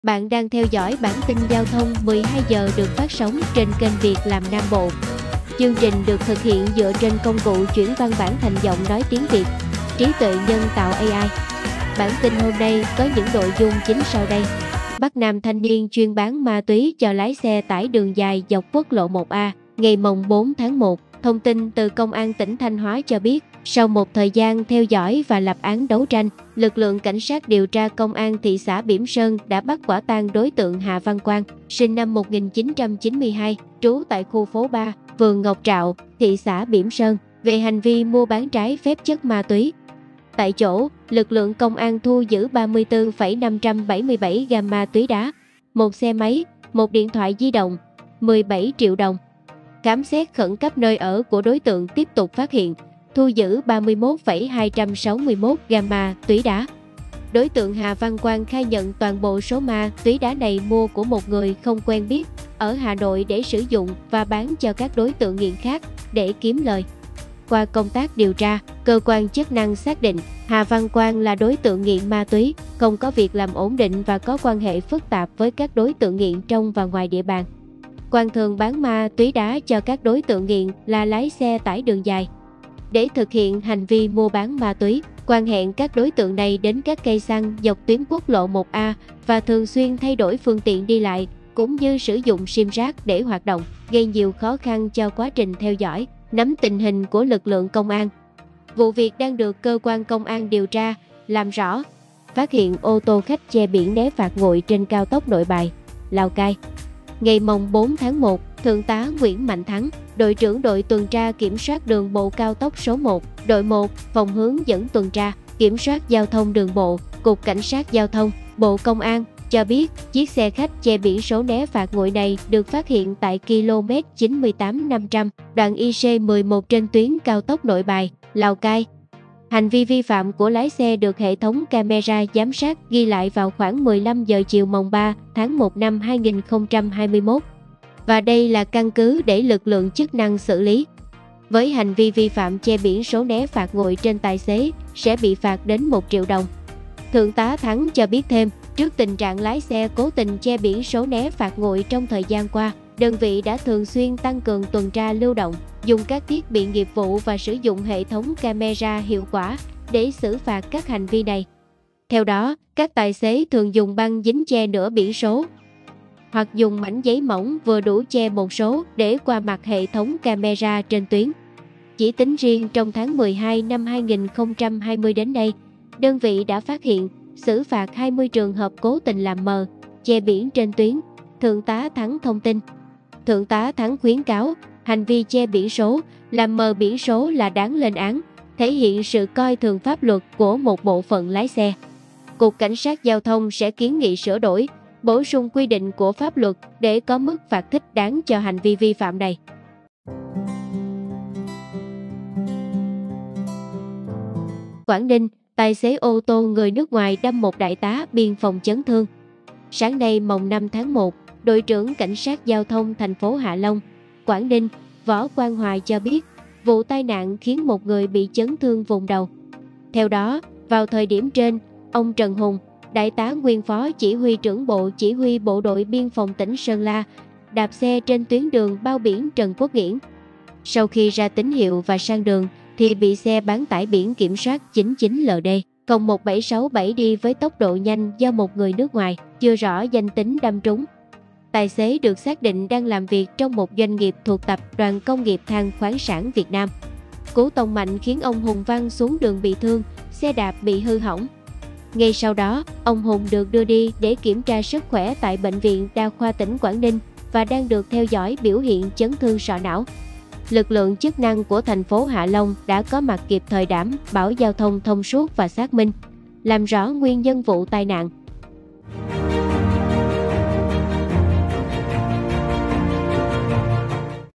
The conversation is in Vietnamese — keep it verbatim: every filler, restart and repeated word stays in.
Bạn đang theo dõi bản tin giao thông mười hai giờ được phát sóng trên kênh Việc Làm Nam Bộ. Chương trình được thực hiện dựa trên công cụ chuyển văn bản thành giọng nói tiếng Việt, trí tuệ nhân tạo A I. Bản tin hôm nay có những nội dung chính sau đây. Bắt nam thanh niên chuyên bán ma túy cho lái xe tải đường dài dọc quốc lộ một A, ngày mồng bốn tháng một. Thông tin từ Công an tỉnh Thanh Hóa cho biết, sau một thời gian theo dõi và lập án đấu tranh, lực lượng cảnh sát điều tra Công an thị xã Bỉm Sơn đã bắt quả tang đối tượng Hà Văn Quang, sinh năm một nghìn chín trăm chín mươi hai, trú tại khu phố ba, phường Ngọc Trạo, thị xã Bỉm Sơn, về hành vi mua bán trái phép chất ma túy. Tại chỗ, lực lượng công an thu giữ ba mươi tư phẩy năm trăm bảy mươi bảy gam ma túy đá, một xe máy, một điện thoại di động, mười bảy triệu đồng. Khám xét khẩn cấp nơi ở của đối tượng tiếp tục phát hiện, thu giữ ba mươi mốt phẩy hai trăm sáu mươi mốt gam ma túy đá. Đối tượng Hà Văn Quang khai nhận toàn bộ số ma túy đá này mua của một người không quen biết ở Hà Nội để sử dụng và bán cho các đối tượng nghiện khác để kiếm lời. Qua công tác điều tra, cơ quan chức năng xác định Hà Văn Quang là đối tượng nghiện ma túy, không có việc làm ổn định và có quan hệ phức tạp với các đối tượng nghiện trong và ngoài địa bàn. Quang thường bán ma túy đá cho các đối tượng nghiện là lái xe tải đường dài. Để thực hiện hành vi mua bán ma túy, Quang hẹn các đối tượng này đến các cây xăng dọc tuyến quốc lộ một A và thường xuyên thay đổi phương tiện đi lại, cũng như sử dụng sim rác để hoạt động, gây nhiều khó khăn cho quá trình theo dõi, nắm tình hình của lực lượng công an. Vụ việc đang được cơ quan công an điều tra, làm rõ. Phát hiện ô tô khách che biển né phạt nguội trên cao tốc Nội Bài, Lào Cai. Ngày mồng bốn tháng một, Thượng tá Nguyễn Mạnh Thắng, đội trưởng đội tuần tra kiểm soát đường bộ cao tốc số một, đội một, phòng hướng dẫn tuần tra, kiểm soát giao thông đường bộ, Cục Cảnh sát Giao thông, Bộ Công an, cho biết chiếc xe khách che biển số né phạt nguội này được phát hiện tại ki lô mét chín mươi tám năm trăm, đoạn I C mười một trên tuyến cao tốc Nội Bài, Lào Cai. Hành vi vi phạm của lái xe được hệ thống camera giám sát ghi lại vào khoảng mười lăm giờ chiều mồng ba tháng một năm hai nghìn không trăm hai mươi mốt. Và đây là căn cứ để lực lượng chức năng xử lý. Với hành vi vi phạm che biển số né phạt nguội trên tài xế sẽ bị phạt đến một triệu đồng. Thượng tá Thắng cho biết thêm, trước tình trạng lái xe cố tình che biển số né phạt nguội trong thời gian qua, đơn vị đã thường xuyên tăng cường tuần tra lưu động, dùng các thiết bị nghiệp vụ và sử dụng hệ thống camera hiệu quả để xử phạt các hành vi này. Theo đó, các tài xế thường dùng băng dính che nửa biển số, hoặc dùng mảnh giấy mỏng vừa đủ che một số để qua mặt hệ thống camera trên tuyến. Chỉ tính riêng trong tháng mười hai năm hai nghìn không trăm hai mươi đến nay, đơn vị đã phát hiện, xử phạt hai mươi trường hợp cố tình làm mờ, che biển trên tuyến. Thượng tá Thắng thông tin. Thượng tá Thắng khuyến cáo, hành vi che biển số, làm mờ biển số là đáng lên án, thể hiện sự coi thường pháp luật của một bộ phận lái xe. Cục Cảnh sát Giao thông sẽ kiến nghị sửa đổi, bổ sung quy định của pháp luật để có mức phạt thích đáng cho hành vi vi phạm này. Quảng Ninh, tài xế ô tô người nước ngoài đâm một đại tá biên phòng chấn thương. Sáng nay mồng năm tháng một, đội trưởng Cảnh sát Giao thông thành phố Hạ Long, Quảng Ninh, Võ Quang Hoài cho biết, vụ tai nạn khiến một người bị chấn thương vùng đầu. Theo đó, vào thời điểm trên, ông Trần Hùng, đại tá nguyên phó chỉ huy trưởng bộ chỉ huy bộ đội biên phòng tỉnh Sơn La, đạp xe trên tuyến đường bao biển Trần Quốc Nghĩễn. Sau khi ra tín hiệu và sang đường, thì bị xe bán tải biển kiểm soát chín chín L D không một bảy sáu bảy đi với tốc độ nhanh do một người nước ngoài, chưa rõ danh tính đâm trúng. Tài xế được xác định đang làm việc trong một doanh nghiệp thuộc Tập đoàn Công nghiệp Than khoáng sản Việt Nam. Cú tông mạnh khiến ông Hùng văng xuống đường bị thương, xe đạp bị hư hỏng. Ngay sau đó, ông Hùng được đưa đi để kiểm tra sức khỏe tại Bệnh viện Đa khoa tỉnh Quảng Ninh và đang được theo dõi biểu hiện chấn thương sọ não. Lực lượng chức năng của thành phố Hạ Long đã có mặt kịp thời đảm bảo giao thông thông suốt và xác minh, làm rõ nguyên nhân vụ tai nạn.